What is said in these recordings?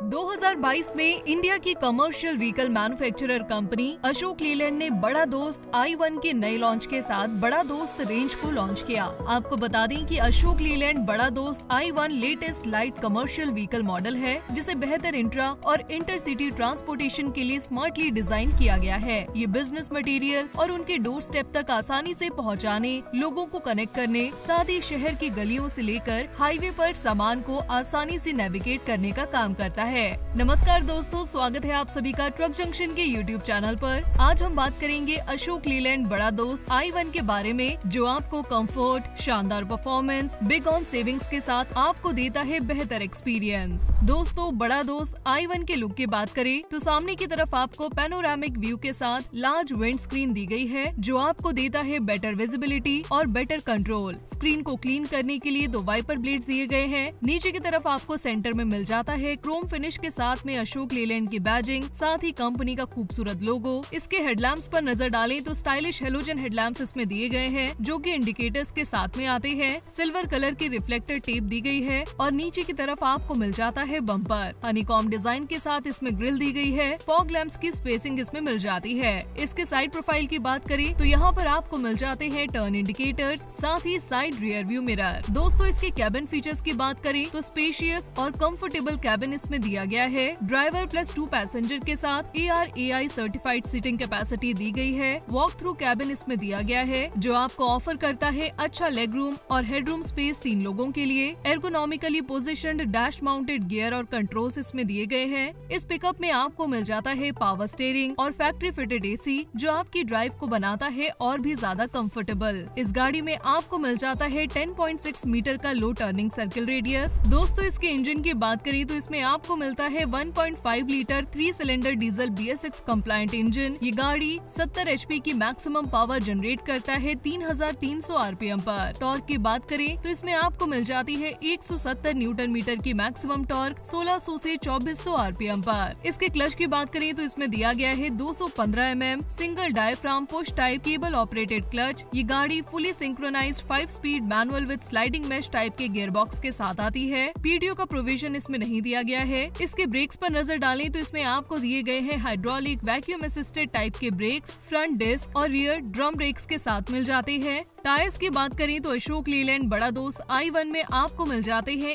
2022 में इंडिया की commercial vehicle manufacturer company Ashok Leyland ने बड़ा दोस्त i1 के नए लॉन्च के साथ बड़ा दोस्त रेंज को लॉन्च किया। आपको बता दें कि Ashok Leyland Bada Dost i1 latest light commercial vehicle model है, जिसे बेहतर इंट्रा और इंटरसिटी ट्रांसपोर्टेशन के लिए स्मार्टली डिजाइन किया गया है। ये बिजनेस मटेरियल और उनके डोर स्टेप तक आसानी से पहुंचाने, लोगों को कनेक्ट करने, साथ ही शहर की गलियों से लेकर हाईवे पर सामान को आसानी से नेविगेट करने का काम करता है। नमस्कार दोस्तों, स्वागत है आप सभी का ट्रक जंक्शन के यूट्यूब चैनल पर। आज हम बात करेंगे अशोक लीलैंड बड़ा दोस्त i1 के बारे में, जो आपको कंफर्ट, शानदार परफॉर्मेंस, बिग ऑन सेविंग्स के साथ आपको देता है बेहतर एक्सपीरियंस। दोस्तों, बड़ा दोस्त i1 के लुक की बात करें तो सामने की तरफ आपको पैनोरामिक व्यू के साथ लार्ज विंड स्क्रीन दी गई है, जो आपको देता है बेटर विजिबिलिटी और बेटर कंट्रोल। स्क्रीन को क्लीन करने के लिए 2 वाइपर ब्लेड्स दिए गए हैं। नीचे की तरफ आपको सेंटर में मिल जाता है क्रोम फिनिश के साथ में अशोक लीलैंड की बैजिंग, साथ ही कंपनी का खूबसूरत लोगो। इसके हेडलैम्प्स पर नजर डालें तो स्टाइलिश हेलोजन हेडलैम्प्स इसमें दिए गए हैं, जो कि इंडिकेटर्स के साथ में आते हैं। सिल्वर कलर की रिफ्लेक्टर टेप दी गई है और नीचे की तरफ आपको मिल जाता है बम्पर। हनीकॉम डिजाइन के साथ इसमें ग्रिल दी गई है। फॉग लैंप्स की स्पेसिंग इसमें मिल जाती है। इसके साइड प्रोफाइल की बात करें तो यहाँ पर आपको मिल जाते हैं टर्न इंडिकेटर्स, साथ ही साइड रियर व्यू मिरर। दोस्तों, इसके कैबिन फीचर्स की बात करें तो स्पेशियस और कंफर्टेबल कैबिन इसमें दिया गया है। ड्राइवर प्लस 2 पैसेंजर के साथ ARAI सर्टिफाइड सीटिंग कैपेसिटी दी गई है। वॉक थ्रू कैबिन इसमें दिया गया है, जो आपको ऑफर करता है अच्छा लेग रूम और हेडरूम स्पेस 3 लोगों के लिए। Ergonomically positioned dash mounted gear और कंट्रोल्स इसमें दिए गए हैं। इस पिकअप में आपको मिल जाता है पावर स्टीयरिंग और फैक्ट्री फिटेड AC, जो आपकी ड्राइव को बनाता है और भी ज्यादा कंफर्टेबल। इस गाड़ी में आपको मिल जाता है 10.6 मीटर का लो टर्निंग सर्किल रेडियस। दोस्तों, इसके इंजन की बात करें तो इसमें आपको मिलता है 1.5 litre 3 cylinder diesel BS6 compliant engine. ये गाड़ी 70 HP की मैक्सिमम पावर जनरेट करता है 3300 RPM पर। टॉर्क की बात करें तो इसमें आपको मिल जाती है 170 न्यूटन मीटर की मैक्सिमम टॉर्क 1600 से 2400 RPM पर। इसके क्लच की बात करें तो इसमें दिया गया है 215 mm single diaphragm push type cable operated clutch. ये गाड़ी fully synchronised 5 speed manual with sliding mesh type के गियर बॉक्स के साथ आती है। PTO का प्रोविजन इसमें नहीं दिया गया है। इसके ब्रेक्स पर नजर डालें तो इसमें आपको दिए गए हैं हाइड्रोलिक वैक्यूम असिस्टेड टाइप के ब्रेक्स, फ्रंट डिस्क और रियर ड्रम ब्रेक्स के साथ मिल जाते हैं। टायर्स की बात करें तो अशोक लीलैंड बड़ा दोस्त i1 में आपको मिल जाते हैं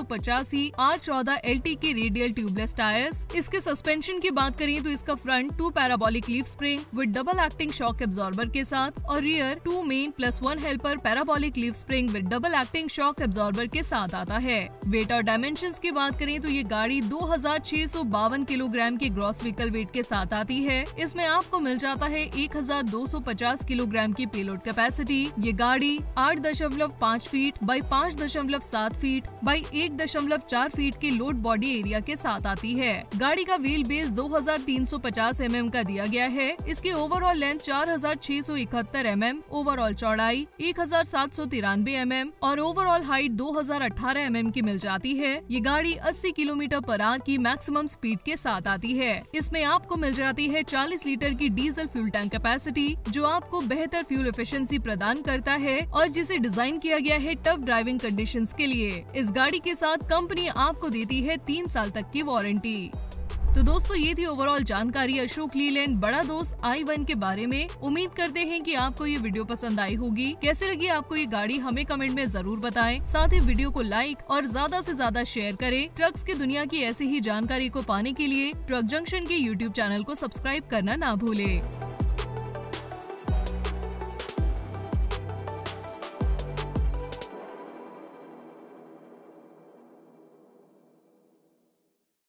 185 R14 LT के रेडियल ट्यूबलेस टायर्स। इसके सस्पेंशन की बात करें तो इसका front 2 parabolic leaf spring with double acting shock absorber के साथ और rear 2 main plus 1 helper parabolic leaf spring with double acting shock absorber के साथ आता है। वेट और डायमेंशंस की बात करें तो ये गाड़ी 2652 किलोग्राम की ग्रॉस व्हीकल वेट के साथ आती है। इसमें आपको मिल जाता है 1250 किलोग्राम की पेलोड कैपेसिटी। ये गाड़ी 8.5 feet by 5.7 feet by 1.4 feet के लोड बॉडी एरिया के साथ आती है। गाड़ी का व्हील बेस 2350 mm का दिया गया है। इसकी ओवरऑल लेंथ 4671 mm, ओवरऑल चौड़ाई 1793 mm और ओवरऑल हाइट 2018 mm की मिल जाती है। ये गाड़ी 80 किलोमीटर पर आवर की मैक्सिमम स्पीड के साथ आती है। इसमें आपको मिल जाती है 40 लीटर की डीजल फ्यूल टैंक कैपेसिटी, जो आपको बेहतर फ्यूल एफिशिएंसी प्रदान करता है और जिसे डिजाइन किया गया है टफ ड्राइविंग कंडीशंस के लिए। इस गाड़ी के साथ कंपनी आपको देती है 3 साल तक की वारंटी। तो दोस्तों, ये थी ओवरऑल जानकारी अशोक लीलैंड बड़ा दोस्त i1 के बारे में। उम्मीद करते हैं कि आपको ये वीडियो पसंद आई होगी। कैसे लगी आपको ये गाड़ी, हमें कमेंट में जरूर बताएं। साथ ही वीडियो को लाइक और ज्यादा से ज्यादा शेयर करें। ट्रक्स की दुनिया की ऐसी ही जानकारी को पाने के लिए ट्रक जंक्शन के यूट्यूब चैनल को सब्सक्राइब करना ना भूलें।